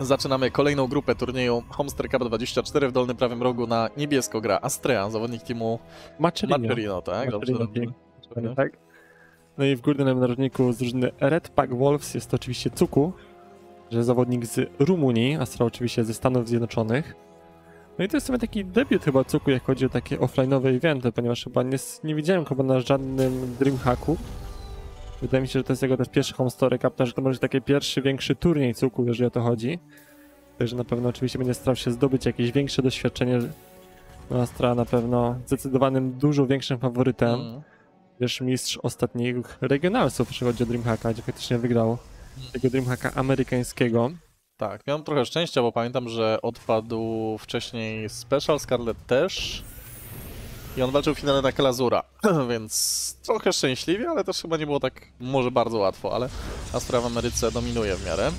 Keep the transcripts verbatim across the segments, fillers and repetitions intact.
Zaczynamy kolejną grupę turnieju Homester Cup dwadzieścia cztery. W dolnym prawym rogu na niebiesko gra Astrea, zawodnik teamu Macerino. Macerino, tak? Macerino, Dobrze. tak. No i w górnym narożniku z drużyny Red Pack Wolves jest to oczywiście Cuku, że zawodnik z Rumunii, Astra oczywiście ze Stanów Zjednoczonych. No i to jest sobie taki debiut chyba Cuku, jak chodzi o takie offline'owe eventy, ponieważ chyba nie, nie widziałem chyba na żadnym Dreamhacku. Wydaje mi się, że to jest jego też pierwszy Homester Cup, że to może być taki pierwszy, większy turniej Cuku, jeżeli o to chodzi. Także na pewno oczywiście będzie starał się zdobyć jakieś większe doświadczenie. No Astra na pewno zdecydowanym, dużo większym faworytem. Mm. Wiesz, mistrz ostatnich regionalsów, jeśli chodzi o Dreamhacka, gdzie faktycznie wygrał tego Dreamhacka amerykańskiego. Tak, miałem trochę szczęścia, bo pamiętam, że odpadł wcześniej Special, Scarlet też. I on walczył w finale na Kalazura, więc trochę szczęśliwie, ale też chyba nie było tak może bardzo łatwo, ale Astra w Ameryce dominuje w miarę.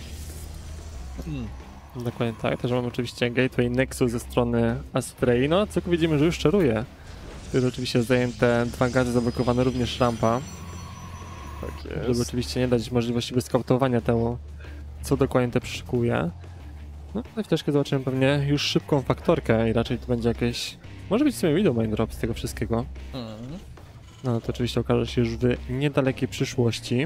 Hmm. Dokładnie tak, też mamy oczywiście Gateway Nexus ze strony Astrei, no co widzimy, że już czaruje. Tu jest oczywiście zajęte dwa gazy, zablokowane również rampa. Tak jest. Żeby oczywiście nie dać możliwości wyskautowania temu, co dokładnie te przyszykuje. No i wtedy zobaczymy pewnie już szybką faktorkę i raczej to będzie jakieś... Może być w sumie widow main drop z tego wszystkiego. Mm. No to oczywiście okaże się już w niedalekiej przyszłości.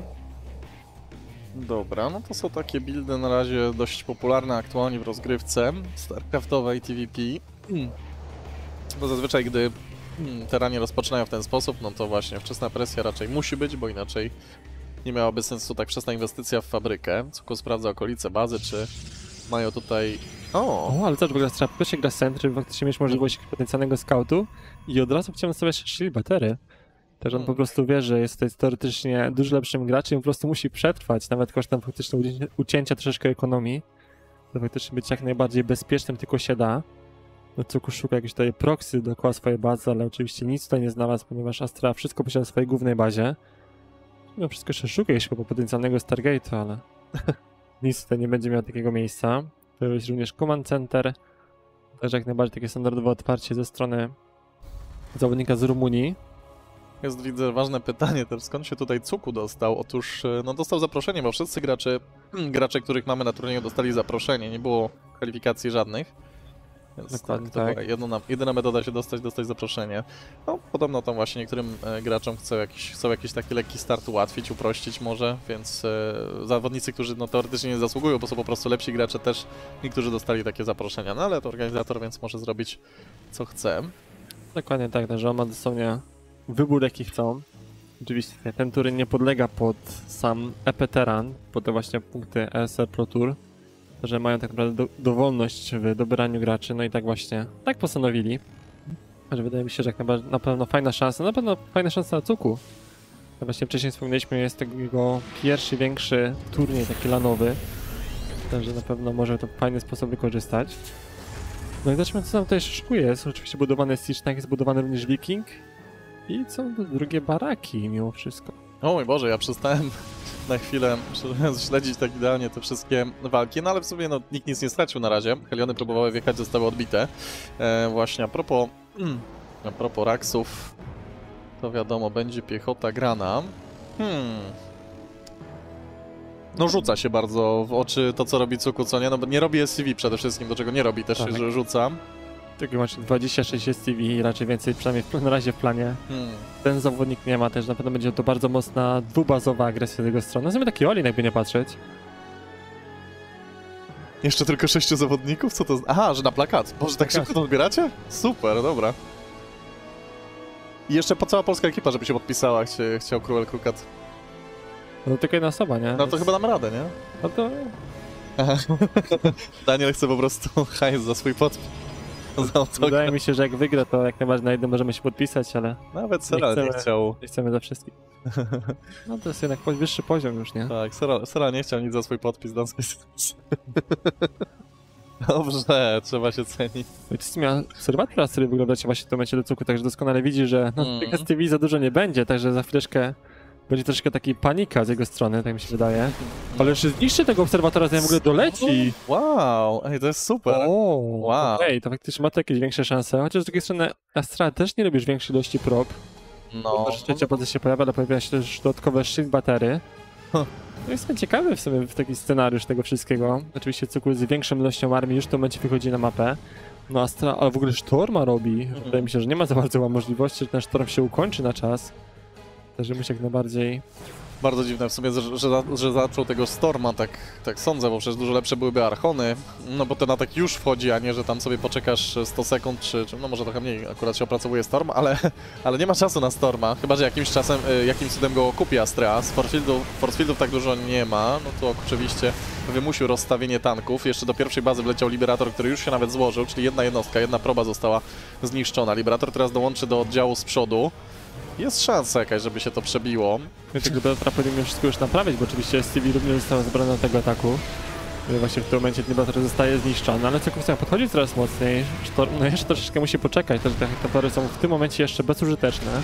Dobra, no to są takie buildy na razie dość popularne aktualnie w rozgrywce starcraftowej T V P. Mm. Bo zazwyczaj gdy mm, teranie rozpoczynają w ten sposób, no to właśnie wczesna presja raczej musi być, bo inaczej nie miałaby sensu tak wczesna inwestycja w fabrykę. Cuku sprawdza okolice bazy, czy mają tutaj... O, o ale zobacz, bo gra strapy, się gra z centry, faktycznie mieć możliwość potencjalnego scoutu i od razu chciałem sobie shield batery. Też on hmm. po prostu wie, że jest tutaj teoretycznie dużo lepszym graczem i po prostu musi przetrwać, nawet kosztem faktycznie ucięcia troszeczkę ekonomii. To faktycznie być jak najbardziej bezpiecznym tylko się da. No Cuku szuka jakieś tutaj proxy dookoła swojej bazy, ale oczywiście nic tutaj nie znalazł, ponieważ Astra wszystko posiada w swojej głównej bazie. No wszystko jeszcze szuka jeszcze po potencjalnego Stargate'u, ale nic tutaj nie będzie miał takiego miejsca. To jest również Command Center, także jak najbardziej takie standardowe otwarcie ze strony zawodnika z Rumunii. Jest, widzę, ważne pytanie też, skąd się tutaj Cuku dostał? Otóż, no dostał zaproszenie, bo wszyscy gracze, gracze, których mamy na turnieju, dostali zaproszenie, nie było kwalifikacji żadnych. Więc dokładnie to tak. była jedyna, jedyna metoda się dostać, dostać zaproszenie. No, podobno tam właśnie niektórym e, graczom chcą jakiś, chcą jakiś taki lekki start ułatwić, uprościć może, więc e, zawodnicy, którzy no, teoretycznie nie zasługują, bo są po prostu lepsi gracze też, niektórzy dostali takie zaproszenia, no ale to organizator, więc może zrobić co chce. Dokładnie tak, że on ma dosłownie wybór jaki chcą. Oczywiście ten turniej nie podlega pod sam E P Teran, pod te właśnie punkty E S R Pro Tour, że mają tak naprawdę do, dowolność w dobieraniu graczy, no i tak właśnie, tak postanowili. Że wydaje mi się, że jak na, na pewno fajna szansa, na pewno fajna szansa na Cuku. Jak właśnie wcześniej wspomnieliśmy, jest to jego pierwszy, większy turniej taki lanowy, także na pewno może to w fajny sposób wykorzystać. No i zobaczmy, co tam tutaj szykuje. Jest oczywiście budowany Siege Tank, jest budowany również Viking i są drugie baraki mimo wszystko. O mój Boże, ja przestałem na chwilę śledzić tak idealnie te wszystkie walki, no ale w sumie no, nikt nic nie stracił na razie. Heliony próbowały wjechać, zostały odbite. E, właśnie a propos, mm, a propos Raksów, to wiadomo, będzie piechota grana. Hmm. No rzuca się bardzo w oczy to, co robi Cuku, co nie? No bo nie robi S C V przede wszystkim, do czego nie robi też, tak. że rzuca. Tylko masz dwadzieścia sześć S C V i raczej więcej, przynajmniej na razie w planie. Hmm. Ten zawodnik nie ma też, na pewno będzie to bardzo mocna, dwubazowa agresja z jego strony. No taki Olin, jakby nie patrzeć. Jeszcze tylko sześciu zawodników? Co to? Aha, że na plakat. Boże, tak szybko to odbieracie? Super, dobra. I jeszcze po cała polska ekipa, żeby się podpisała, chci chciał Cruel Krukat. No tylko jedna osoba, nie? No to Więc... chyba damy radę, nie? No to... Daniel chce po prostu hajs za swój podpis. Wydaje mi się, że jak wygra, to jak najbardziej na jednym możemy się podpisać, ale... Nawet Sera nie, nie chciał. Nie chcemy za wszystkich. No to jest jednak wyższy poziom już, nie? Tak, Sera, Sera nie chciał nic za swój podpis damskiej sytuacji. Dobrze, trzeba się cenić. I to miał obserwatora, który wyglądacie właśnie w tym momencie do Cuku, także doskonale widzi, że no, mm. tych S T V za dużo nie będzie, także za chwileczkę będzie troszkę takiej panika z jego strony, tak mi się wydaje. Ale jeszcze zniszczy tego obserwatora, zanim w ogóle doleci. Wow, ej, to jest super. O, wow. Ej, to faktycznie ma to jakieś większe szanse, chociaż z drugiej strony Astra też nie robisz większej ilości prop. No. Trzecia pozycja się pojawia, ale pojawia się też dodatkowe shield batery. Huh. No jestem ciekawy w sumie w taki scenariusz tego wszystkiego. Oczywiście Cukul z większą ilością armii już w tym momencie wychodzi na mapę. No Astra, ale w ogóle Sztorma robi. Mhm. Wydaje mi się, że nie ma za bardzo możliwości, że ten Sztorm się ukończy na czas. Także musi jak najbardziej... Bardzo dziwne w sumie, że, że, że zaczął tego Storma, tak, tak sądzę, bo przecież dużo lepsze byłyby Archony. No bo ten atak już wchodzi, a nie, że tam sobie poczekasz sto sekund, czy, czy no może trochę mniej, akurat się opracowuje Storm, ale, ale nie ma czasu na Storma. Chyba że jakimś czasem, jakimś cudem go kupi Astra. Z Forcefieldów, Forcefieldów tak dużo nie ma, no to oczywiście wymusił rozstawienie tanków. Jeszcze do pierwszej bazy wleciał Liberator, który już się nawet złożył, czyli jedna jednostka, jedna proba została zniszczona. Liberator teraz dołączy do oddziału z przodu. Jest szansa jakaś, żeby się to przebiło. Tego Liberatora powinien wszystko już naprawić, bo oczywiście S T V również została zabrana do tego ataku. Właśnie w tym momencie Liberator zostaje zniszczony, ale Cukul podchodzi coraz mocniej. No jeszcze troszeczkę musi poczekać, też te hektory są w tym momencie jeszcze bezużyteczne.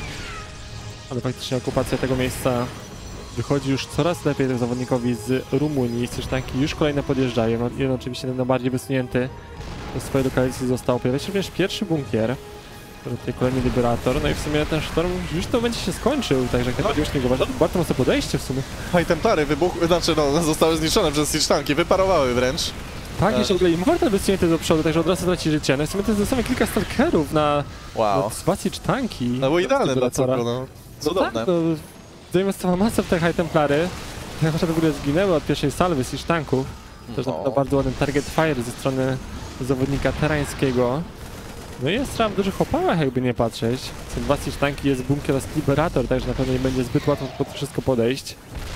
Ale faktycznie okupacja tego miejsca wychodzi już coraz lepiej temu zawodnikowi z Rumunii. Tanki już kolejne podjeżdżają. No, jeden oczywiście ten najbardziej wysunięty do swojej lokalizacji został. Pojawia się również pierwszy bunkier. Tutaj kolejny Liberator, no i w sumie ten Sztorm już to będzie się skończył, także jak już nie uważa, bardzo mocno podejście w sumie. High Templary wybuchły, znaczy no, zostały zniszczone przez Siege tanki, wyparowały wręcz. Tak, jeszcze w ogóle Immortal wysunięty do przodu, także od razu traci życie. No i w sumie to jest dosłownie kilka stalkerów na, wow. na Siege tanki. No było idealne dla Cukru, no. Cudowne. No tak, no, zainwestowała masę w te High Templary. Te chociaż w ogóle zginęły od pierwszej salwy Siege tanków. Też no. na bardzo ładny target fire ze strony zawodnika terańskiego. No i jest tam w dużych opałach, jakby nie patrzeć. Są dwa Siege tanki, jest bunkier oraz Liberator, także na pewno nie będzie zbyt łatwo pod to wszystko podejść.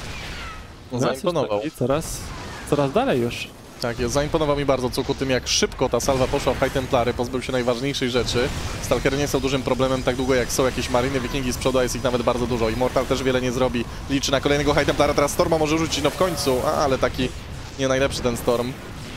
No, zaimponował. Coraz, coraz dalej już. Tak jest, zaimponował mi bardzo Cukru tym, jak szybko ta salwa poszła w High Templary, pozbył się najważniejszej rzeczy. Stalkery nie są dużym problemem tak długo, jak są jakieś mariny, wikingi z przodu, a jest ich nawet bardzo dużo. Immortal też wiele nie zrobi, liczy na kolejnego High Templara, teraz Storma może rzucić, no w końcu, a, ale taki nie najlepszy ten Storm.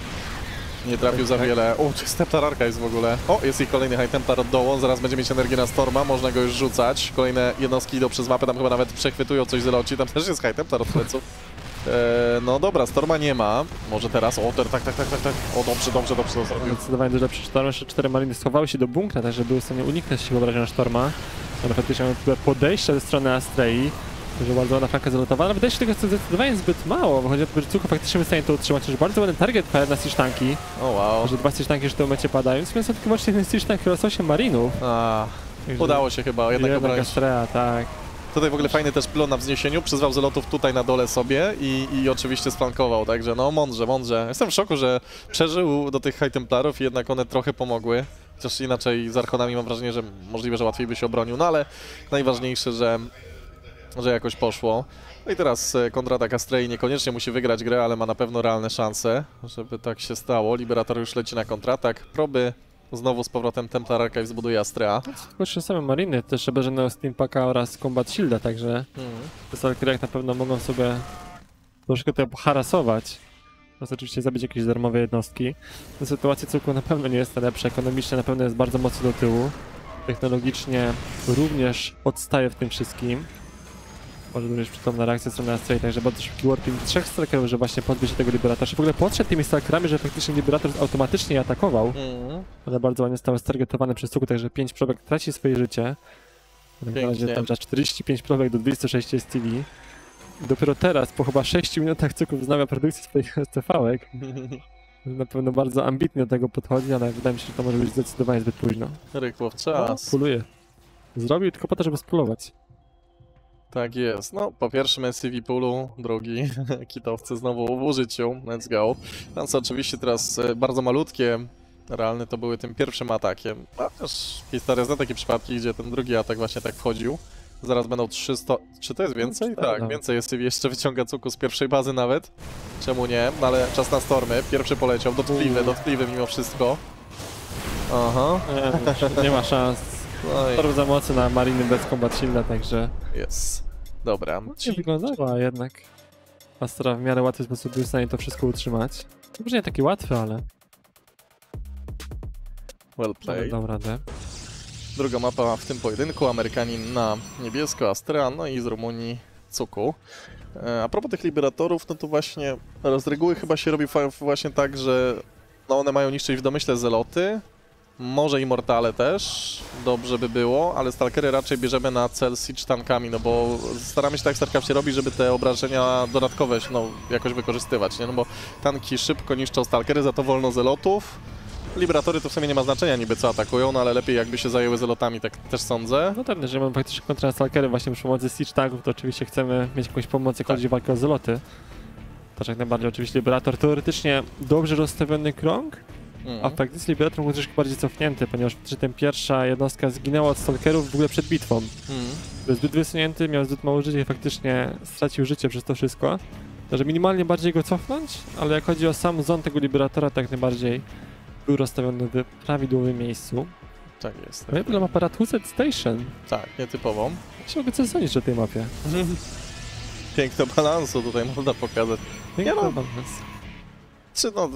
Nie trafił za wiele. O, to jest Templar Archives w ogóle. O, jest ich kolejny High Templar od dołu. Zaraz będzie mieć energię na Storma, można go już rzucać. Kolejne jednostki idą przez mapę, tam chyba nawet przechwytują coś z eloci. Tam też jest High Templar od pleców. Eee, no dobra, Storma nie ma. Może teraz. O, ter, tak, tak, tak, tak, tak. O, dobrze, dobrze, dobrze to zrobił. Zdecydowanie dużo przy Stormie. Jeszcze cztery mariny schowały się do bunkra, tak żeby były w stanie uniknąć się wyobrażenia Storma. Ale faktycznie mamy podejście ze strony Astrei. Że bardzo ładna flanka zalotowana, ale wydaje się, że tego zdecydowanie zbyt mało, bo chodzi o to, że Cukru faktycznie jest w stanie to utrzymać, że bardzo ładny target fire na Siege tanki. O oh, wow. Że dwa Siege tanki już w tym momencie padają, więc są tylko wyłącznie jeden Siege tank oraz osiem marinów. A, udało się chyba jednak obronić. Astrea, tak. Tutaj w ogóle fajny też pylon na wzniesieniu, przyzwał zelotów tutaj na dole sobie i, i oczywiście sflankował, także no mądrze, mądrze. Jestem w szoku, że przeżył do tych High Templarów i jednak one trochę pomogły. Chociaż inaczej z Archonami mam wrażenie, że możliwe, że łatwiej by się obronił, no ale najważniejsze, że że jakoś poszło. No i teraz kontratak Astrei niekoniecznie musi wygrać grę, ale ma na pewno realne szanse, żeby tak się stało. Liberator już leci na kontratak. Proby znowu z powrotem Templar Archive zbuduje Astrea. Jeszcze same mariny, też żadnego Steampaka oraz Combat Shielda, także mm. te Stalkery jak na pewno mogą sobie troszkę to poharasować. Teraz oczywiście zabić jakieś darmowe jednostki. Ta sytuacja Cukru na pewno nie jest najlepsza, ekonomicznie na pewno jest bardzo mocno do tyłu. Technologicznie również odstaje w tym wszystkim. Może również przytomna reakcja strony Astrei, także bardzo szybki warping trzech stalkerów, że właśnie pozbyć się tego Liberatora. W ogóle podszedł tymi stalkerami, że faktycznie Liberator automatycznie je atakował. Mm. Ale bardzo ładnie został stargetowany przez Cukru, także pięć probek traci swoje życie. Na razie tam czterdzieści pięć probek do dwieście sześć S T V. I dopiero teraz, po chyba sześciu minutach Cukru wznawia produkcję swoich S T V-ek. Na pewno bardzo ambitnie do tego podchodzi, ale wydaje mi się, że to może być zdecydowanie zbyt późno. Rykło w czas. O, puluje. Zrobił tylko po to, żeby spulować. Tak jest. No, po pierwszym S C V poolu, drugi kitowcy znowu w użyciu. Let's go. Szanse oczywiście teraz bardzo malutkie. Realne to były tym pierwszym atakiem. A też historia zna takie przypadki, gdzie ten drugi atak właśnie tak wchodził. Zaraz będą trzysta... Czy to jest więcej? No, tak, no. Więcej S C V jeszcze wyciąga Cukru z pierwszej bazy nawet. Czemu nie? No ale czas na Stormy. Pierwszy poleciał. Dotkliwy, dotkliwy mimo wszystko. Aha. Nie, nie ma szans. No i... Storm za mocny na mariny bez Combat Shielda, także... Jest. Dobra. No, nie wyglądała jednak. Astra w miarę łatwy sposób był w stanie to wszystko utrzymać. Może nie taki łatwy, ale... Well played. Dał radę. Druga mapa w tym pojedynku. Amerykanin na niebiesko, Astra, no i z Rumunii Cukru. E, a propos tych Liberatorów, no to właśnie z reguły chyba się robi właśnie tak, że no one mają niszczyć w domyśle zeloty, Może Immortale też, dobrze by było, ale Stalkery raczej bierzemy na cel siege tankami, no bo staramy się tak w StarCraftie robić, żeby te obrażenia dodatkowe no, jakoś wykorzystywać, nie? No bo tanki szybko niszczą Stalkery, za to wolno zelotów. Liberatory to w sumie nie ma znaczenia niby co atakują, no ale lepiej jakby się zajęły zelotami, tak też sądzę. No tak, jeżeli mamy praktycznie kontra na Stalkery właśnie przy pomocy siege tanków, to oczywiście chcemy mieć jakąś pomoc, jak Tak. chodzi o walkę o zeloty. To jak najbardziej oczywiście Liberator teoretycznie dobrze rozstawiony krąg, Mm. a w praktyce Liberator był troszkę bardziej cofnięty, ponieważ faktycznie ten pierwsza jednostka zginęła od Stalkerów w ogóle przed bitwą. Mm. Był zbyt wysunięty, miał zbyt mało życia i faktycznie stracił życie przez to wszystko. Także minimalnie bardziej go cofnąć, ale jak chodzi o sam zon tego Liberatora, tak najbardziej był rozstawiony w prawidłowym miejscu. Tak jest. No i problem aparat Huset Station. Tak, nietypową. Ja się mogę coś sądzić o tej mapie. Piękne balansu tutaj można pokazać. Piękny no. balans. Czy no...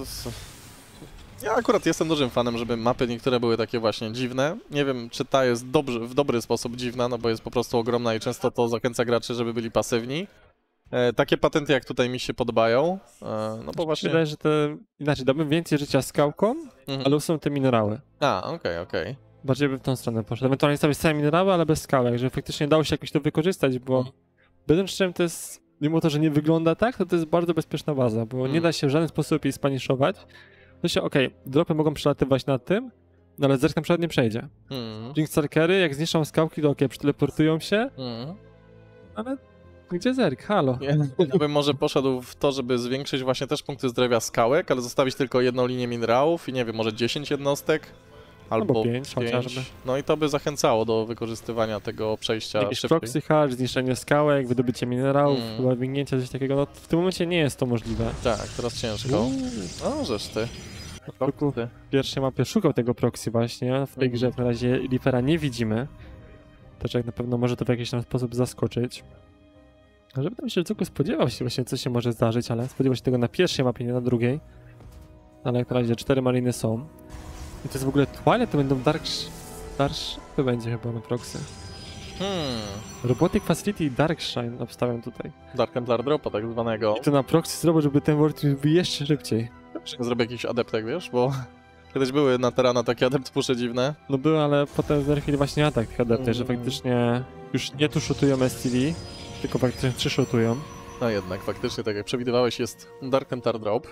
Ja akurat jestem dużym fanem, żeby mapy niektóre były takie właśnie dziwne. Nie wiem, czy ta jest dobrze, w dobry sposób dziwna, no bo jest po prostu ogromna i często to zachęca graczy, żeby byli pasywni. E, takie patenty jak tutaj mi się podobają, e, no bo właśnie... Wydaje, że te... Inaczej, dałbym więcej życia skałkom, Mhm. ale są te minerały. A, okej, okay, okej. Okay. Bardziej bym w tą stronę poszedł. Ewentualnie stawić same minerały, ale bez skałek, żeby faktycznie dało się jakoś to wykorzystać, bo Mhm. będąc szczerym, to jest, mimo to, że nie wygląda tak, to to jest bardzo bezpieczna baza, bo Mhm. nie da się w żaden sposób jej spaniszować. To się, okej, okay, dropy mogą przelatywać nad tym, no ale zerk na przykład nie przejdzie. Mhm. Jinxstalkery, jak zniszczą skałki, to okej, okay, przeteleportują się, Mhm. ale gdzie zerk? Halo. Ja bym może poszedł w to, żeby zwiększyć właśnie też punkty zdrowia skałek, ale zostawić tylko jedną linię minerałów i nie wiem, może dziesięć jednostek? Albo Albo pięć chociażby. No i to by zachęcało do wykorzystywania tego przejścia Jakieś szybciej. proxy hatch, zniszczenie skałek, wydobycie minerałów, Mm. chyba wingnięcie, coś takiego, no w tym momencie nie jest to możliwe. Tak, teraz ciężko. No, żeż ty. Tylko ty. w pierwszej mapie szukał tego proxy właśnie, w tej Mhm. grze na razie Reapera nie widzimy. Też jak na pewno może to w jakiś tam sposób zaskoczyć. Ale wydaje mi się, że tylko spodziewał się właśnie, co się może zdarzyć, ale spodziewał się tego na pierwszej mapie, nie na drugiej. Ale jak na razie cztery mariny są. I to jest w ogóle Twilight, to będą Dark... Dark... to będzie chyba na proxy. Hmm. Robotic Facility i Darkshine obstawiam tutaj. Dark Templar Dropa tak zwanego. I to na proxy zrobię, żeby ten World był jeszcze szybciej. Zrobię jakiś adeptek, wiesz, bo kiedyś były na Terana takie adept pusze dziwne. No był, ale potem znerfili właśnie atak tych adeptów, że Mm. faktycznie już nie tu shotują S T V, tylko faktycznie trzy shotują. No jednak, faktycznie, tak jak przewidywałeś, jest Dark Templar Drop.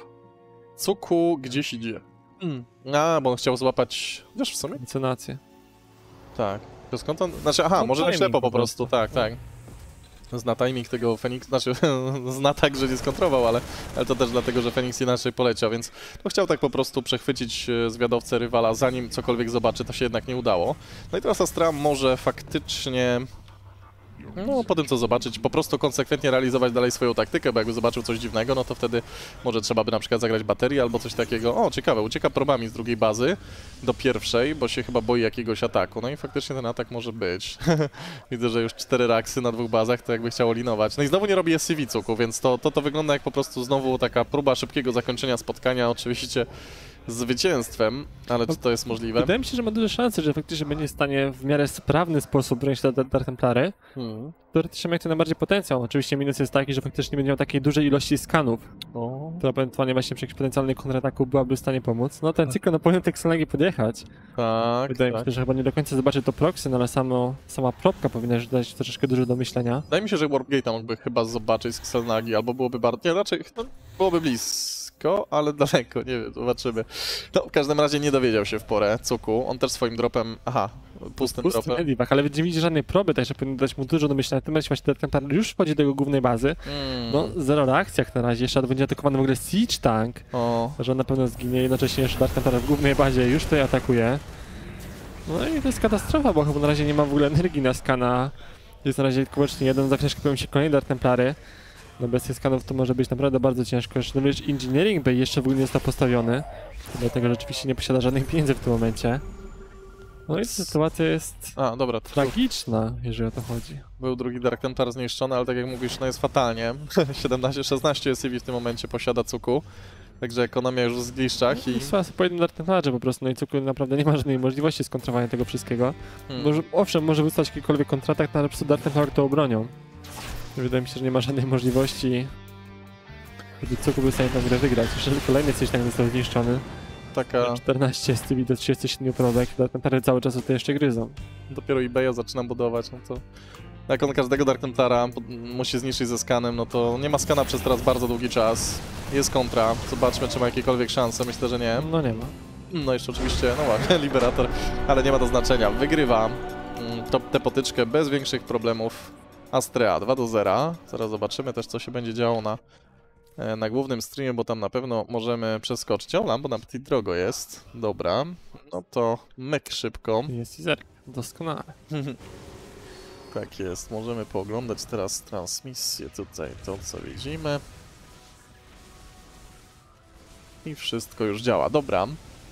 Cuku gdzieś idzie. Mm. A, bo on chciał złapać... Wiesz, w sumie? Licenację. Tak. To skąd on... Znaczy, aha, No, może na timing ślepo po po prostu, prostu. tak, tak. Zna timing tego Feniks, znaczy zna tak, że nie skontrował, ale, ale to też dlatego, że Feniks inaczej poleciał, więc no, chciał tak po prostu przechwycić e, zwiadowcę rywala, zanim cokolwiek zobaczy, to się jednak nie udało. No i teraz Astra może faktycznie, no po tym co zobaczyć, po prostu konsekwentnie realizować dalej swoją taktykę, bo jakby zobaczył coś dziwnego, no to wtedy może trzeba by na przykład zagrać baterię albo coś takiego. O, ciekawe, ucieka probami z drugiej bazy do pierwszej, bo się chyba boi jakiegoś ataku. No i faktycznie ten atak może być. Widzę, że już cztery raksy na dwóch bazach, to jakby chciało linować. No i znowu nie robi S C V cuku, więc to, to, to wygląda jak po prostu znowu taka próba szybkiego zakończenia spotkania, oczywiście z zwycięstwem, ale czy to jest możliwe? Wydaje mi się, że ma duże szanse, że faktycznie będzie w stanie w miarę sprawny sposób bronić te Dark Templary. Hmm. Teoretycznie ma jak to najbardziej potencjał. Oczywiście minus jest taki, że faktycznie nie będzie miał takiej dużej ilości skanów, O. która ewentualnie właśnie przy jakimś potencjalnym kontrataku byłaby w stanie pomóc. No ten cykl na powinien Texanagi podjechać. Tak, Wydaje tak. mi się, że chyba nie do końca zobaczy to proxy, no ale samo, sama propka powinna już dać troszeczkę dużo do myślenia. Wydaje mi się, że Warpgate'a mógłby chyba zobaczyć z Xelnagi, albo byłoby bardzo... Nie, raczej no, byłoby blisko, ale daleko, nie wiem, zobaczymy. No, w każdym razie nie dowiedział się w porę Cuku. On też swoim dropem... Aha, pustym Pustym dropem. Ediwach, ale nie widzi żadnej proby, także powinno dać mu dużo do myślenia. W tym momencie właśnie Dark Templar już wchodzi do jego głównej bazy. Mm. No, zero reakcji jak na razie. Jeszcze będzie atakowany w ogóle Siege Tank, O. że on na pewno zginie. Jednocześnie jeszcze Dark Templar w głównej bazie już tutaj atakuje. No i to jest katastrofa, bo chyba na razie nie ma w ogóle energii na skana. Jest na razie tylko wyłącznie jeden, za chwileczkę pojawią się kolejne Dark Templary. No bez tych skanów to może być naprawdę bardzo ciężko. Jeszcze również Engineering Bay jeszcze w ogóle nie został postawiony. Dlatego rzeczywiście nie posiada żadnych pieniędzy w tym momencie. No i sytuacja jest A, dobra, to tragiczna, jeżeli o to chodzi. był drugi Dark Templar zniszczony, ale tak jak mówisz, no jest fatalnie. siedemnaście szesnaście S C V w tym momencie posiada Cuku. Także ekonomia już w zgliszczach i... I słuchaj, po jednym Dark Templarze po prostu, no i Cuku naprawdę nie ma żadnej możliwości skontrowania tego wszystkiego. Hmm. Może, owszem, może wystać jakikolwiek kontratak, no ale po prostu Dark Templar to obronią. Wydaje mi się, że nie ma żadnej możliwości, żeby Cuku był w stanie tę grę wygrać. Jeszcze kolejny coś tak został zniszczony. taka... czternaście z tymi do trzydziestu siedmiu probek, Dark Templary cały czas tutaj jeszcze gryzą. Dopiero eBaya zaczynam budować, no to... Jak on każdego Dark Templara musi zniszczyć ze skanem, no to nie ma skana przez teraz bardzo długi czas. Jest kontra, zobaczmy czy ma jakiekolwiek szanse, myślę, że nie. No nie ma. No jeszcze oczywiście, no właśnie, Liberator, ale nie ma to znaczenia. Wygrywa mm, to, tę potyczkę bez większych problemów Astrea dwa do zera. Zaraz zobaczymy też co się będzie działo na, e, na głównym streamie, bo tam na pewno możemy przeskoczyć. O, Lambo na petit drogo jest, dobra. No to myk szybko. Jest i zerk, doskonale. Tak jest, możemy pooglądać teraz transmisję tutaj, to co widzimy. I wszystko już działa, dobra.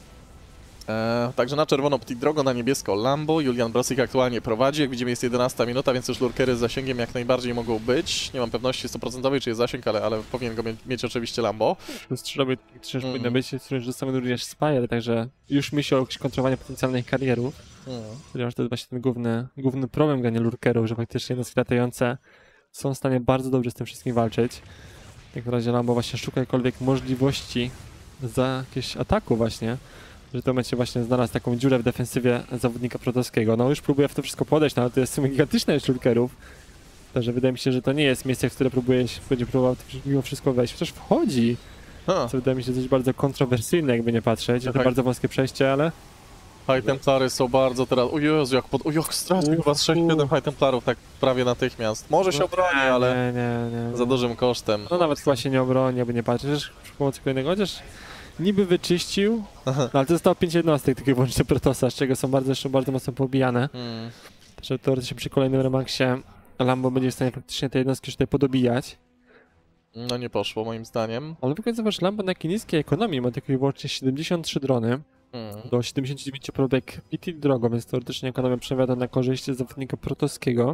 E, także na czerwono Petit Drogo, na niebiesko Lambo. Julian Brosik aktualnie prowadzi, jak widzimy jest jedenasta minuta, więc już lurkery z zasięgiem jak najbardziej mogą być. Nie mam pewności sto procent czy jest zasięg, ale, ale powinien go mieć, mieć oczywiście Lambo. Plus trzy robię, też Mm. powinno być, którym rzucamy również Spire, także już myślę o jakimś kontrowaniu potencjalnych karierów. Mm. Ponieważ to jest właśnie ten główny, główny problem grania lurkerów, że faktycznie jednostki latające są w stanie bardzo dobrze z tym wszystkim walczyć. W takim razie Lambo właśnie szuka jakkolwiek możliwości za jakieś ataku właśnie, że w tym momencie właśnie znalazł taką dziurę w defensywie zawodnika protowskiego. No już próbuje w to wszystko podejść, no ale to jest w sumie gigantyczna ilość lurkerów. Także wydaje mi się, że to nie jest miejsce, w które próbuje, będzie próbował mimo wszystko wejść. Chociaż wchodzi, Ha, co wydaje mi się coś bardzo kontrowersyjne, jakby nie patrzeć. To Tak. bardzo wąskie przejście, ale High Templary są bardzo teraz... O Jezu, jak pod... O jak stracił chyba z sześć siedem High Templarów tak prawie natychmiast. Może się obroni, ale nie, nie, nie, nie. za dużym kosztem. No nawet chyba się nie obroni, jakby nie patrzysz przy pomocy kolejnego, chociaż niby wyczyścił, no ale to zostało pięć jednostek takiego wyłącznie Protosa, z czego są bardzo, jeszcze bardzo mocno pobijane. Hmm. Także teoretycznie przy kolejnym Remaxie Lambo będzie w stanie praktycznie te jednostki już tutaj podobijać. No nie poszło moim zdaniem. Ale w ogóle zobacz, Lambo na jakiej niskiej ekonomii ma tylko i wyłącznie siedemdziesiąt trzy drony Hmm. do siedemdziesięciu dziewięciu probek Petit Drogo, więc teoretycznie ekonomia przewia na korzyść zawodnika protowskiego.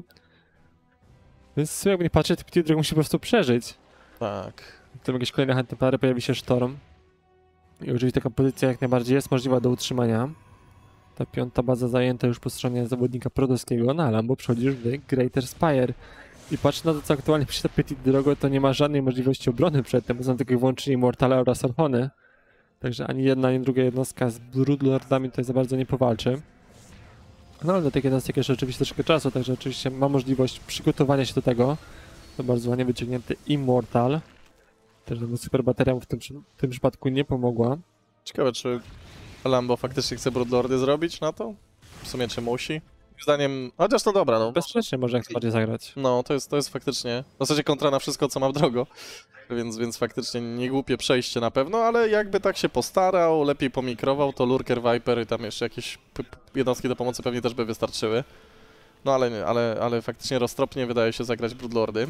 Więc jakby nie patrzeć, to Petit Drogo musi po prostu przeżyć. Tak. Potem jakieś kolejne High Templary, pojawi się Sztorm. I oczywiście taka pozycja jak najbardziej jest możliwa do utrzymania. Ta piąta baza zajęta już po stronie zawodnika protowskiego, no a Lambo przychodzi już w Greater Spire. I patrz na to, co aktualnie przy Petit Drogo, to nie ma żadnej możliwości obrony przed tym, bo są tylko i wyłącznie Immortale oraz Orchony. Także ani jedna, ani druga jednostka z Broodlordami tutaj za bardzo nie powalczy. No ale do tych jednostek jeszcze oczywiście troszkę czasu, także oczywiście ma możliwość przygotowania się do tego. To bardzo ładnie wyciągnięty Immortal. Też no, super bateria mu w tym, przy- w tym przypadku nie pomogła. Ciekawe, czy Lambo faktycznie chce Broodlordy zrobić na to? W sumie czy musi? Moim zdaniem... Chociaż to dobra, no. Bezsprzecznie może jak najbardziej zagrać. No, to jest, to jest faktycznie... W zasadzie kontra na wszystko, co ma w drogo. Więc, więc faktycznie nie głupie przejście na pewno, ale jakby tak się postarał, lepiej pomikrował, to Lurker, Viper i tam jeszcze jakieś p- p- jednostki do pomocy pewnie też by wystarczyły. No ale, nie, ale, ale faktycznie roztropnie wydaje się zagrać Broodlordy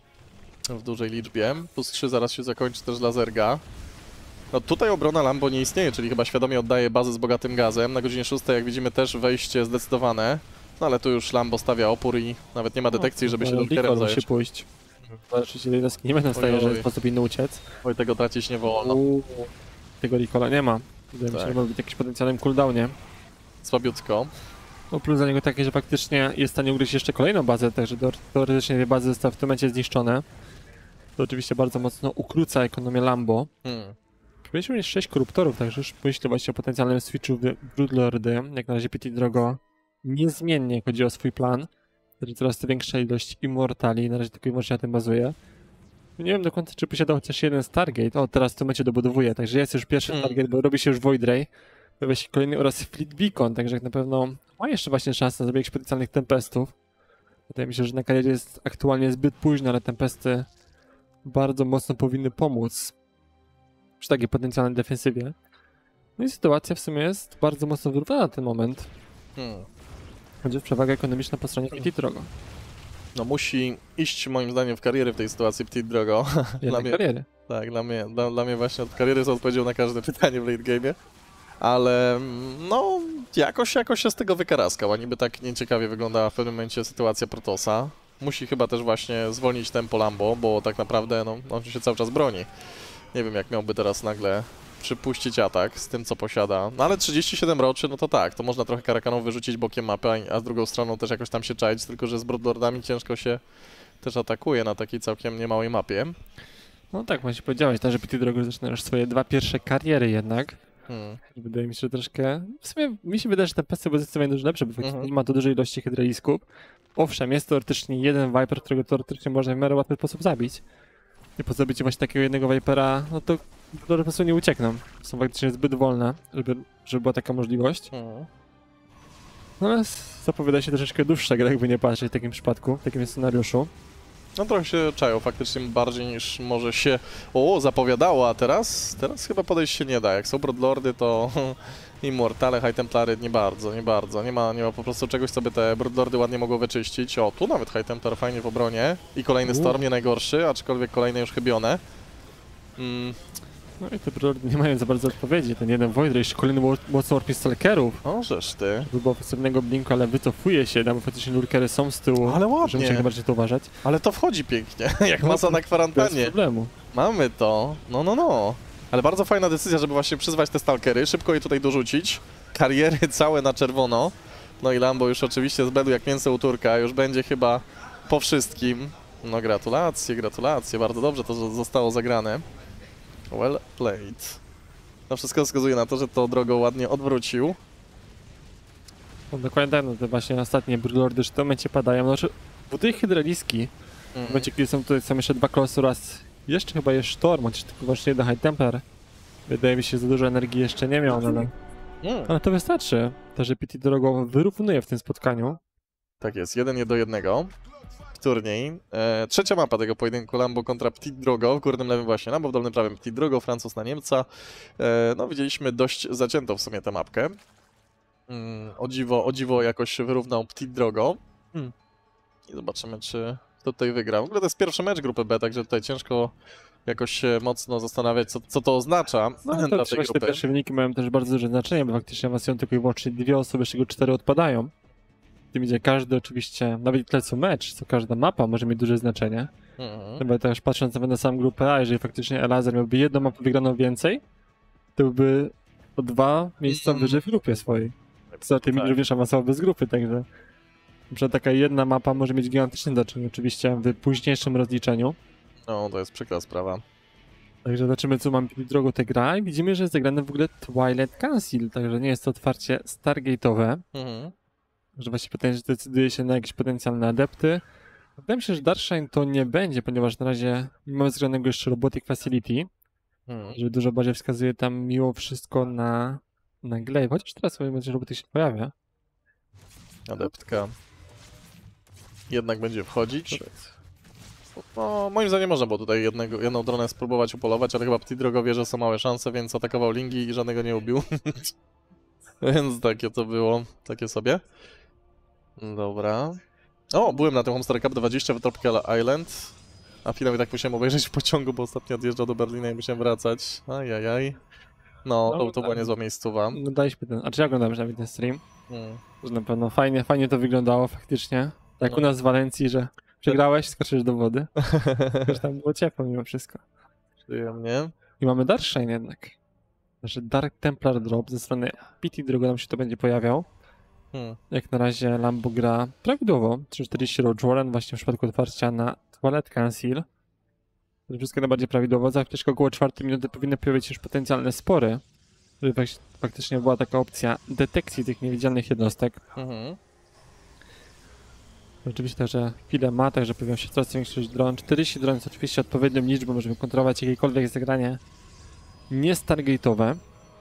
w dużej liczbie. Plus trzy zaraz się zakończy też dla Zerga. No tutaj obrona Lambo nie istnieje, czyli chyba świadomie oddaje bazę z bogatym gazem. Na godzinie szóstej, jak widzimy, też wejście zdecydowane. No ale tu już Lambo stawia opór i nawet nie ma detekcji, żeby się Lurkerem Recall musi zająć. pójść. Oczywiście te jednostki nie będą w stanie w Oj, żaden oj. sposób inny uciec. Oj, tego tracić nie wolno. Uuu, tego Recola nie ma. Wydaje mi się, Tak. że może być jakiś potencjalnym cooldownie. Słabiutko. No plus dla niego takie, że faktycznie jest w stanie ugryźć jeszcze kolejną bazę, także teore- teoretycznie dwie bazy zostały w tym momencie zniszczone. To oczywiście bardzo mocno ukróca ekonomię Lambo. Hmm. Mieliśmy już sześć koruptorów, także już myślę właśnie o potencjalnym switchu w Broodlordy. Jak na razie Petit Drogo niezmiennie chodzi o swój plan. Będzie coraz większa ilość Immortali, na razie tylko i wyłącznie na tym bazuje. Nie wiem do końca, czy posiadał chociaż jeden Stargate. O, teraz w tym momencie dobudowuje, także jest już pierwszy Hmm. Stargate, bo robi się już Void Ray. Pojawia się kolejny oraz Fleet Beacon, także jak na pewno ma jeszcze właśnie szansę na zrobienie jakichś potencjalnych Tempestów. Wydaje mi się, że na karierze jest aktualnie zbyt późno, ale Tempesty bardzo mocno powinny pomóc przy takiej potencjalnej defensywie. No i sytuacja w sumie jest bardzo mocno wyrównana na ten moment. Hmm. Będzie przewaga ekonomiczna po stronie Petit Drogo. No musi iść moim zdaniem w karierę w tej sytuacji Petit Drogo. Jednak mnie- kariery. Tak, dla mnie, dla, dla mnie właśnie od kariery jest odpowiedzią na każde pytanie w late game'ie. Ale mm, no, jakoś, jakoś się z tego wykaraskał, a niby tak nieciekawie wyglądała w pewnym momencie sytuacja Protosa. Musi chyba też właśnie zwolnić tempo Lambo, bo tak naprawdę no, on się cały czas broni. Nie wiem, jak miałby teraz nagle przypuścić atak z tym, co posiada. No ale trzydzieści siedem roczy, no to tak, to można trochę karakanów wyrzucić bokiem mapy, a- a z drugą stroną też jakoś tam się czaić, tylko że z Broodlordami ciężko się też atakuje na takiej całkiem niemałej mapie. No tak, właśnie powiedziałeś, tak, że Petit Drogo zaczyna już swoje dwa pierwsze kariery jednak. Hmm. Wydaje mi się, że troszkę... W sumie mi się wydaje, że te pesty były zdecydowanie dużo lepsze, bo faktycznie Mhm. nie ma tu dużej ilości hydralisków. Owszem, jest teoretycznie jeden Viper, którego teoretycznie można w miarę łatwy sposób zabić. I po zabiciu właśnie takiego jednego Vipera, no to po prostu nie uciekną. Są faktycznie zbyt wolne, żeby, żeby była taka możliwość. Hmm. No ale zapowiada się troszeczkę dłuższa gra, jakby nie patrzeć w takim przypadku, w takim scenariuszu. No trochę się czają faktycznie bardziej niż może się o, zapowiadało, a teraz, teraz chyba podejść się nie da. Jak są Broodlordy, to Immortale, High Templary nie bardzo, nie bardzo. Nie ma, nie ma po prostu czegoś, co by te Broodlordy ładnie mogło wyczyścić. O, tu nawet High Templar fajnie w obronie i kolejny Storm, nie najgorszy, aczkolwiek kolejne już chybione. Mm. No i te Broodlordy nie mają za bardzo odpowiedzi. Ten jeden Void Rage, kolejny mocno Warping Stalkerów. O, żeż ty. By było ofensywnego blinku, ale wycofuje się, no bo faktycznie lurkery są z tyłu. Ale ładnie. Że musimy bardziej to uważać. Ale to wchodzi pięknie, jak No, masa na Bez kwarantannie. problemu. Mamy to, no no no. Ale bardzo fajna decyzja, żeby właśnie przyzwać te stalkery, szybko je tutaj dorzucić. Kariery całe na czerwono. No i Lambo już oczywiście zbędł jak mięso u Turka, już będzie chyba po wszystkim. No gratulacje, gratulacje, bardzo dobrze to zostało zagrane. Well played. No wszystko wskazuje na to, że to drogą ładnie odwrócił. No dokładnie tak, no te właśnie ostatnie Broodlordy, że w tym momencie padają. No, że bo tej hydraliski, w Mm. momencie kiedy są tutaj są jeszcze dwa kolosy oraz jeszcze chyba jest Storm, chociaż tylko właśnie jeden High Templar. Wydaje mi się, że za dużo energii jeszcze nie miał, ale, Mm. ale to wystarczy. To, że P T drogo wyrównuje w tym spotkaniu. Tak jest, jeden do jednego. Turniej. E, trzecia mapa tego pojedynku, Lambo kontra Petit Drogo, w górnym lewym właśnie Lambo, w dolnym prawym Petit Drogo, Francuz na Niemca. E, no widzieliśmy dość zaciętą w sumie tę mapkę. Mm, o dziwo, o dziwo jakoś się wyrównał Petit Drogo. Hmm. I zobaczymy, czy kto tutaj wygra. W ogóle to jest pierwszy mecz grupy B, także tutaj ciężko jakoś się mocno zastanawiać, co, co to oznacza No dla to tej właśnie te grupy. pierwsze wyniki mają też bardzo duże znaczenie, bo faktycznie awansują tylko i wyłącznie dwie osoby, z czego cztery odpadają. W tym idzie każdy oczywiście, nawet tyle co mecz, co każda mapa może mieć duże znaczenie. Mhm. Chyba też patrząc nawet na samą grupę A, jeżeli faktycznie Elazer miałby jedną mapę wygraną więcej, to byłby o dwa miejsca Mhm. wyżej w grupie swojej. Co tym Tak. również awansowałby z grupy, także na przykład taka jedna mapa może mieć gigantyczne znaczenie oczywiście w późniejszym rozliczeniu. No, to jest przykra sprawa. Także zobaczymy, co mamy drogą tę gra i widzimy, że jest zagrane w ogóle Twilight Council, także nie jest to otwarcie Stargate'owe, Mhm. że właśnie pytanie, że decyduje się na jakieś potencjalne adepty. Wydaje mi się, że Darkshine to nie będzie, ponieważ na razie nie mamy zgranego jeszcze Robotic Facility, Mhm. że dużo bardziej wskazuje tam mimo wszystko na, na Glaive, chociaż teraz sobie będzie Robotic się pojawia. Adeptka jednak będzie wchodzić. No, moim zdaniem można było tutaj jednego, jedną dronę spróbować upolować, ale chyba Petit Drogo wie, że są małe szanse, więc atakował Lingi i żadnego nie ubił. Więc takie to było, takie sobie. Dobra. O, byłem na tym Homestar Cup dwadzieścia w Tropical Island. A finał i tak musiałem obejrzeć w pociągu, bo ostatnio odjeżdżał do Berlina i musiałem wracać. Ajajaj. No, No, to, to tak. była niezła miejscowa. No daliśmy ten, a czy ja oglądałem nawet ten stream, Mm. że na pewno fajnie, fajnie to wyglądało faktycznie. Tak No. u nas w Walencji, że przegrałeś, skoczysz do wody. Że tam było ciepło mimo wszystko. Przyjemnie. I mamy Darkshine jednak. Znaczy Dark Templar Drop ze strony P T Drogo nam się to będzie pojawiał. Hmm. Jak na razie Lambo gra prawidłowo. trzysta czterdzieści Roach Warren właśnie w przypadku otwarcia na Twilight Council. To wszystko najbardziej prawidłowo. Za chwileczkę około czwartej minuty powinny pojawić się już potencjalne spory. Żeby fak- faktycznie była taka opcja detekcji tych niewidzialnych jednostek. Mhm. Oczywiście także chwilę ma, także pojawią się coraz większość dron. czterdzieści dron jest oczywiście odpowiednią liczbą, możemy kontrolować jakiekolwiek zagranie nie stargate'owe.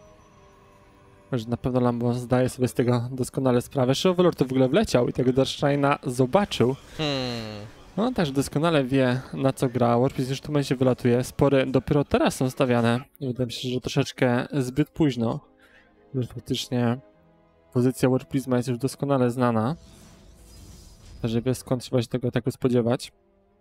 Że na pewno Lambo zdaje sobie z tego doskonale sprawę. Shovelor to w ogóle wleciał i tego Darkshine'a zobaczył. Hmm. No także doskonale wie, na co gra. Warpis już tu będzie wylatuje. Spory dopiero teraz są stawiane. Wydaje mi się, że troszeczkę zbyt późno. Że faktycznie pozycja Warprisma jest już doskonale znana. Że wie, skąd się właśnie tego ataku spodziewać.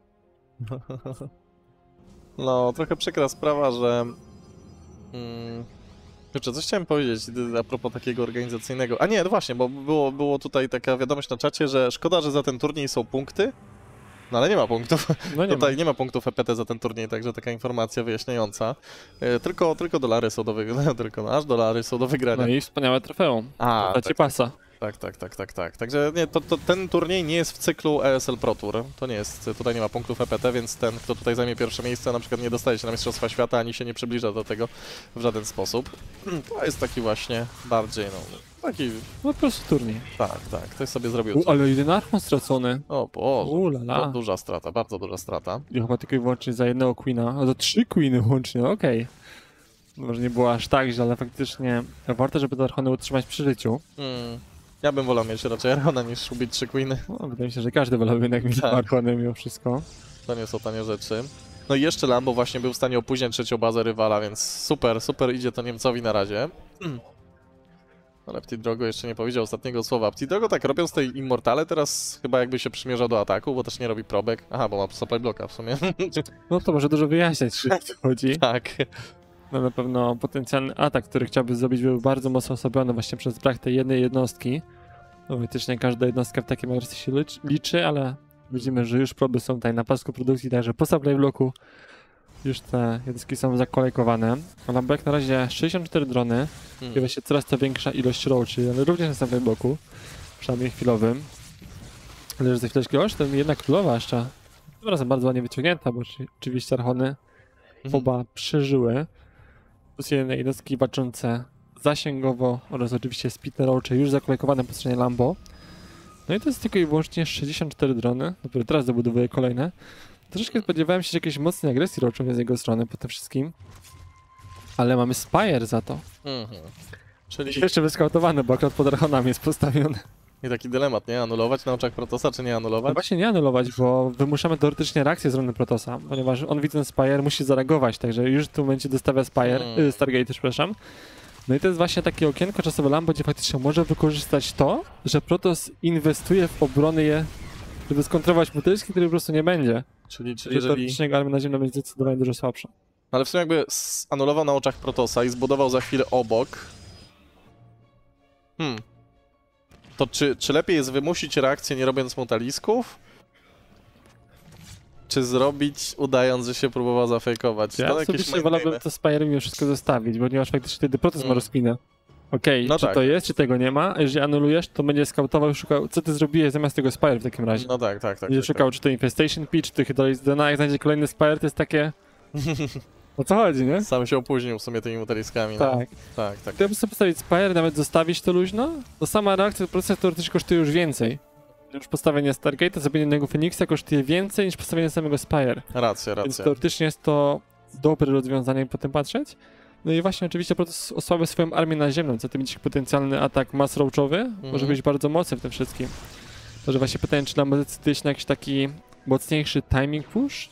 No, trochę przykra sprawa, że... Mm, kurczę, coś chciałem powiedzieć a propos takiego organizacyjnego... A nie, no właśnie, bo było, było tutaj taka wiadomość na czacie, że szkoda, że za ten turniej są punkty. No ale nie ma punktów. No nie Tutaj ma. nie ma punktów E P T za ten turniej, także taka informacja wyjaśniająca. E, tylko, tylko dolary są do wygrania, tylko nasz dolary są do wygrania. No i wspaniałe trofeum. A, Dacie tak, pasa. Tak, tak, tak, tak, tak. Także nie, to, to ten turniej nie jest w cyklu E S L Pro Tour. To nie jest, tutaj nie ma punktów E P T, więc ten, kto tutaj zajmie pierwsze miejsce, na przykład nie dostaje się na Mistrzostwa Świata, ani się nie przybliża do tego w żaden sposób. To jest taki właśnie bardziej, no, taki... No po prostu turniej. Tak, tak, ktoś sobie zrobił... U, ale jeden archon stracony. O Boże, Ulala. to duża strata, bardzo duża strata. I chyba tylko i wyłącznie za jednego queena, a za trzy queeny łącznie, okej. Okay. Może nie było aż tak źle, ale faktycznie warto, żeby te archony utrzymać przy życiu. Hmm. Ja bym wolał mieć raczej Archona niż ubić trzy queeny. No, wydaje mi się, że każdy wolałby jednak mieć Tak. archony mimo wszystko. To nie są tanie rzeczy. No i jeszcze Lambo właśnie był w stanie opóźniać trzecią bazę rywala, więc super, super idzie to Niemcowi na razie. Ale Ptidrogo jeszcze nie powiedział ostatniego słowa. Ptidrogo tak robiąc tej Immortale teraz chyba jakby się przymierzał do ataku, bo też nie robi probek. Aha, bo ma supply bloka w sumie. No to może dużo wyjaśniać, czy o co chodzi. Tak. No na pewno potencjalny atak, który chciałby zrobić, był bardzo mocno osłabiony właśnie przez brak tej jednej jednostki. No faktycznie każda jednostka w takim agresji się liczy, ale widzimy, że już proby są tutaj na pasku produkcji, także po supply bloku już te jednostki są zakolejkowane. A na jak na razie sześćdziesiąt cztery drony, Hmm. pojawia się coraz to większa ilość roaczy, ale również na supply bloku, przynajmniej chwilowym. Ale że za chwileczkę, oż to jedna królowa jeszcze, tym razem bardzo ładnie wyciągnięta, bo oczy- oczywiście archony oba przeżyły. Plus jedne jednostki walczące zasięgowo oraz oczywiście speed roache już zakolejkowane po stronie Lambo. No i to jest tylko i wyłącznie sześćdziesiąt cztery drony, dopiero teraz dobudowuję kolejne. Troszeczkę spodziewałem się jakiejś mocnej agresji roachowej z jego strony po tym wszystkim. Ale mamy Spire za to. Mhm. Czyli Jeszcze wyskautowany, bo akurat pod archonami jest postawiony. i taki dylemat, nie? Anulować na oczach Protosa, czy nie No anulować? właśnie nie anulować, bo wymuszamy teoretycznie reakcję z strony Protosa, ponieważ on widząc Spire musi zareagować, także już w tym momencie dostawia Spire, Hmm. y, Stargate, przepraszam. No i to jest właśnie takie okienko czasowe Lambo, gdzie faktycznie może wykorzystać to, że Protoss inwestuje w obronę je, żeby skontrować mutylski, który po prostu nie będzie. Czyli, czyli Czyli jeżeli... teoretycznie armia naziemna będzie zdecydowanie dużo słabsza. Ale w sumie jakby anulował na oczach Protosa i zbudował za chwilę obok. Hmm. To czy, czy lepiej jest wymusić reakcję nie robiąc mutalisków? Czy zrobić udając, że się próbował zafejkować? Ja To jakieś osobiście mindgame. wolałbym to Spire mimo wszystko zostawić, ponieważ faktycznie wtedy Protoss ma Mm. rozpinę. Okej, No czy tak. to jest, czy tego nie ma, a jeżeli anulujesz, to będzie skautował i szukał, co ty zrobiłeś zamiast tego Spire w takim razie. No tak, tak, tak. Będzie tak, szukał, czy to Infestation Pitch, czy to Hydraulic Deny, jak znajdzie kolejny Spire, to jest takie... O co chodzi, nie? tak. Sam się opóźnił w sumie tymi mutaliskami. No. Tak. Tak, tak. To ja bym sobie postawić Spire, nawet zostawić to luźno, to sama reakcja proces teoretycznie kosztuje już więcej. Już postawienie Stargate'a, zrobienie jednego Phoenixa kosztuje więcej niż postawienie samego Spire. Racja, Więc racja. teoretycznie jest to dobre rozwiązanie, po tym patrzeć. No i właśnie oczywiście Protoss osłabia swoją armię naziemną, co tym widzieć potencjalny atak mass roachowy może być bardzo mocny w tym wszystkim. To, że właśnie pytanie, czy nam decyduje się na jakiś taki mocniejszy timing push?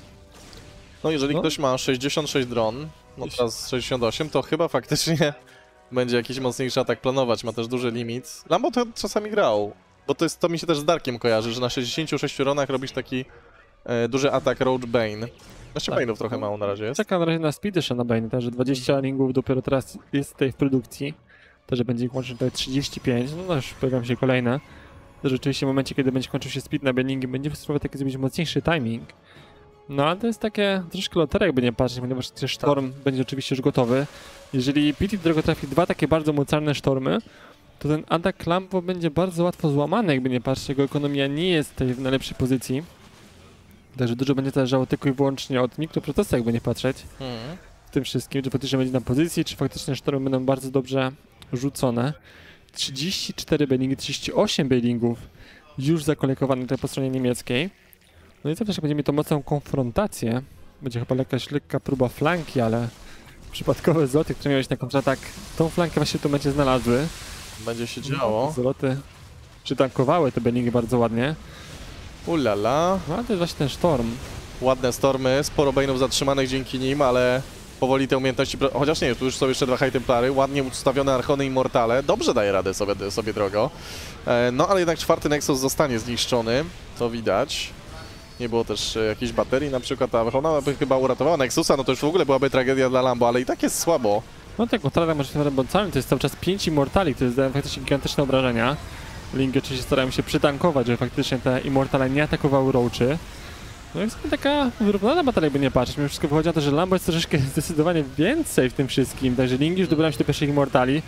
No jeżeli No. ktoś ma sześćdziesiąt sześć dron, no teraz sześćdziesiąt osiem, to chyba faktycznie będzie jakiś mocniejszy atak planować, ma też duży limit. Lambo to czasami grał, bo to, jest, to mi się też z Darkiem kojarzy, że na sześćdziesięciu sześciu ronach robisz taki e, duży atak Roach Bane. Jeszcze Tak. Bane'ów trochę mało na razie jest. Czekam na razie na speed jeszcze na Bane, też że dwadzieścia ringów dopiero teraz jest tutaj w produkcji. To, że będzie ich łącznie tutaj trzydzieści pięć, no już pojawią się kolejne. To rzeczywiście w momencie, kiedy będzie kończył się speed na Baningi, będzie spróbować taki zrobić mocniejszy timing. No ale to jest takie troszkę loteria, jakby nie patrzeć, ponieważ też Storm będzie oczywiście już gotowy. Jeżeli P T drogo trafi dwa takie bardzo mocarne sztormy, to ten atak Lambo będzie bardzo łatwo złamany, jakby nie patrzeć, jego ekonomia nie jest tutaj w najlepszej pozycji. Także dużo będzie zależało tylko i wyłącznie od mikroprocesu, jakby nie patrzeć Hmm. w tym wszystkim, czy faktycznie będzie na pozycji, czy faktycznie sztormy będą bardzo dobrze rzucone. trzydzieści cztery bailingi, trzydzieści osiem bailingów już zakolejkowane tutaj po stronie niemieckiej. No i co też będzie mieć to mocną konfrontację. Będzie chyba jakaś lekka próba flanki, ale przypadkowe zloty, które miałeś na kontratak, tą flankę właśnie w tym momencie znalazły. Będzie się działo. Zloty przytankowały te bailingi bardzo ładnie. Ulala. No ale to jest właśnie ten sztorm. Ładne stormy, sporo Bane'ów zatrzymanych dzięki nim, ale powoli te umiejętności, pro- chociaż nie, tu już są jeszcze dwa High Templary, ładnie ustawione Archony Immortale, dobrze daje radę sobie, sobie drogo. E, no ale jednak czwarty Nexus zostanie zniszczony, to widać. Nie było też e, jakiejś baterii na przykład, a ona by chyba uratowała Nexusa, no to już w ogóle byłaby tragedia dla Lambo, ale i tak jest słabo. No tak, Mortala może się boncami, to jest cały czas pięć Immortali, to jest dają faktycznie gigantyczne obrażenia. Linki oczywiście starają się przytankować, żeby faktycznie te Immortale nie atakowały roachy. No jest taka wyrównana batalia, jakby nie patrzeć. Mimo wszystko wychodzi na to, że Lambo jest troszeczkę zdecydowanie więcej w tym wszystkim, także Linki już dobrają się do pierwszych Immortali.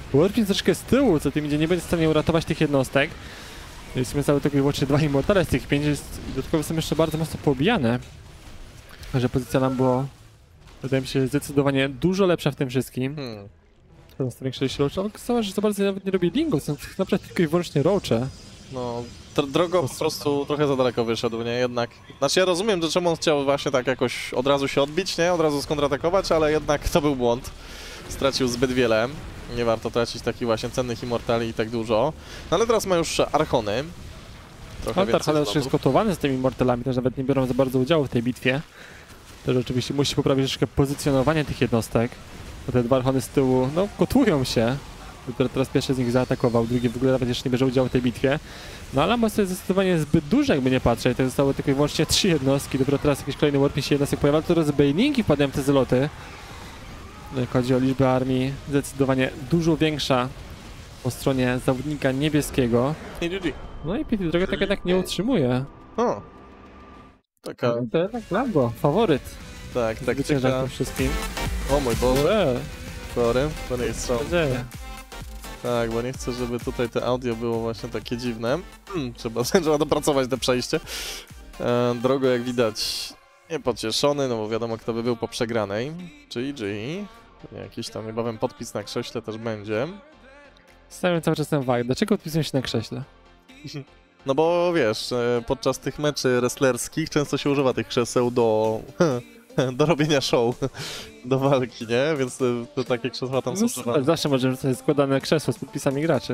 Warping troszkę z tyłu, co tym idzie, nie będzie w stanie uratować tych jednostek. Jest cały tylko i wyłącznie dwa Immortale z tych pięć, jest, dodatkowo są jeszcze bardzo mocno poobijane. Że pozycja nam była, wydaje mi się, zdecydowanie dużo lepsza w tym wszystkim. Hmm. Teraz to większość roacha, ale zobacz, że za bardzo nawet nie robi Lingo, są naprawdę tylko i wyłącznie roache. No, drogo po prostu trochę za daleko wyszedł, nie? Jednak. Znaczy ja rozumiem, że czemu on chciał właśnie tak jakoś od razu się odbić, nie? Od razu skontratakować, ale jednak to był błąd. Stracił zbyt wiele. Nie warto tracić takich właśnie cennych Immortali i tak dużo. No ale teraz ma już Archony. Trochę Altar więcej Hale też jest znowu. gotowany z tymi Immortalami, też nawet nie biorą za bardzo udziału w tej bitwie. Też oczywiście musi poprawić troszkę pozycjonowanie tych jednostek. Bo te dwa Archony z tyłu, no, gotują się. Dopiero teraz pierwszy z nich zaatakował, drugi w ogóle nawet jeszcze nie bierze udziału w tej bitwie. No ale Lambos jest zdecydowanie zbyt duży, jakby nie patrzeć. To zostały tylko i wyłącznie trzy jednostki. Dopiero teraz jakiś kolejny warping się jednostek pojawia. Teraz Bailingi wpadają w te zeloty. Jak chodzi o liczbę armii, zdecydowanie dużo większa po stronie zawodnika niebieskiego. I G G. No i Pity Droga tak jednak nie utrzymuje. O. Taka, To jednak Lambo, faworyt. tak, tak, Zwycięża w taka... tym wszystkim. O mój Boże, Eee, sorry, to nie jest co strzał. się dzieje? Tak, bo nie chcę, żeby tutaj te audio było właśnie takie dziwne. Hmm, trzeba, trzeba dopracować to przejście. E, drogo, jak widać, niepocieszony, no bo wiadomo, kto by był po przegranej. G G. Jakiś tam niebawem podpis na krześle też będzie. Stawiam cały czas ten wag. Dlaczego odpisują się na krześle? No bo wiesz, e, podczas tych meczy wrestlerskich często się używa tych krzeseł do, do robienia show, do walki, nie? Więc to, to takie krzesła tam są No, używane. zawsze możemy rzucać składane krzesło z podpisami graczy.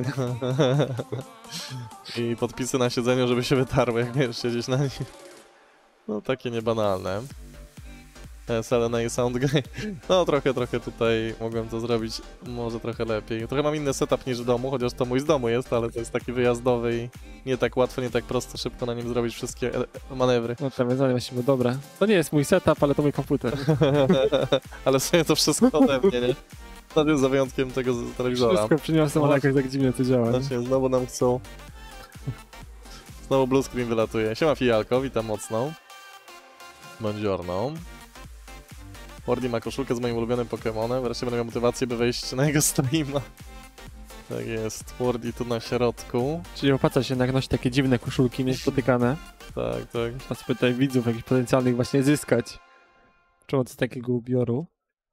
I podpisy na siedzeniu, żeby się wytarły, jak będziesz siedzieć na nich. No takie niebanalne. S L N A Sound Guy. No trochę, trochę tutaj mogłem to zrobić może trochę lepiej. Trochę mam inny setup niż w domu, chociaż to mój z domu jest, ale to jest taki wyjazdowy i nie tak łatwo, nie tak prosto, szybko na nim zrobić wszystkie e- manewry. No to wyzwanie właśnie było dobre. To nie jest mój setup, ale to mój komputer. Ale w sumie to wszystko ode mnie, nie? No tym za wyjątkiem tego z telewizora. Wszystko przyniosłem, ale jakoś tak dziwnie to działa. nie? Znaczy, znowu nam chcą... Znowu blue screen wylatuje. Siema Fijalko, witam mocno. Buongiorno. Wardy ma koszulkę z moim ulubionym Pokemonem. Wreszcie będę miał motywację, by wejść na jego streama. Tak jest, Wardy tu na środku. Czyli opłaca się jednak nosić takie dziwne koszulki, niespotykane. Tak, tak. A sobie tutaj widzów jakichś potencjalnych właśnie zyskać. Przy pomocy takiego ubioru.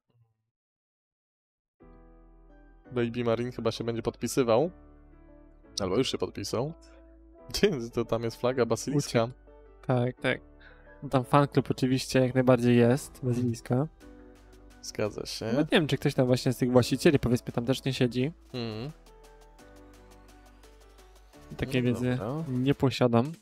Baby Marin chyba się będzie podpisywał. Albo już się podpisał. Gdzie to tam jest flaga Basyliska? Tak, tak. No tam fanklub oczywiście jak najbardziej jest, Bazyliska. Zgadza No się. nie wiem, czy ktoś tam właśnie z tych właścicieli, powiedzmy, tam też nie siedzi. Mm. Takiej No wiedzy dobra. nie posiadam.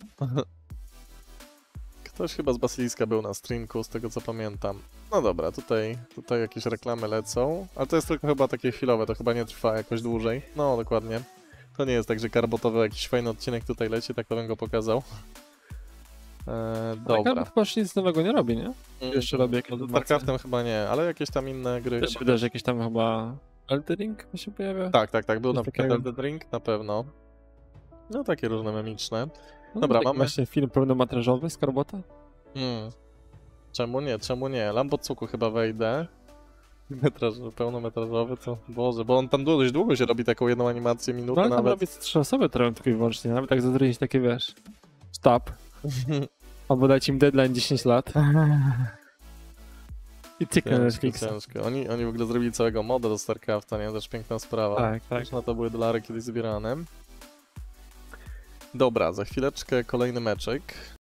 Ktoś chyba z Basyliska był na streamku, z tego co pamiętam. No dobra, tutaj, tutaj jakieś reklamy lecą, ale to jest tylko chyba takie chwilowe, to chyba nie trwa jakoś dłużej. No dokładnie. To nie jest tak, że karbotowy jakiś fajny odcinek tutaj leci, tak to bym go pokazał. Eee, Dobra. dobra. Ale chyba już nic nowego nie robi, nie? Jeszcze robię jakieś No, z animacje. StarCraftem chyba nie, ale jakieś tam inne gry. Też się chyba wydaje, że jakieś tam chyba Eldering się pojawia. Tak, tak, tak, był Coś na przykład takiego. Elden Ring, na pewno. No takie różne memiczne. No, Dobra, taki mamy- właśnie film pełnometrażowy z Karbota. Hmm. Czemu nie, czemu nie? Lambocuku chyba wejdę. Metraż, pełnometrażowy, to Boże, bo on tam dość długo się robi taką jedną animację, No minutę ale tam nawet. robię trzy osoby trochę tylko i wyłącznie, nawet tak zatrudnić takie, wiesz, sztab. Albo dać im deadline dziesięć lat. I cyknę Ciężko, Netflixa. ciężko. Oni, oni w ogóle zrobili całego moda do StarCrafta, nie? Też piękna sprawa. Tak, tak. Też na to były dolary kiedyś zbierane. Dobra, za chwileczkę kolejny meczek.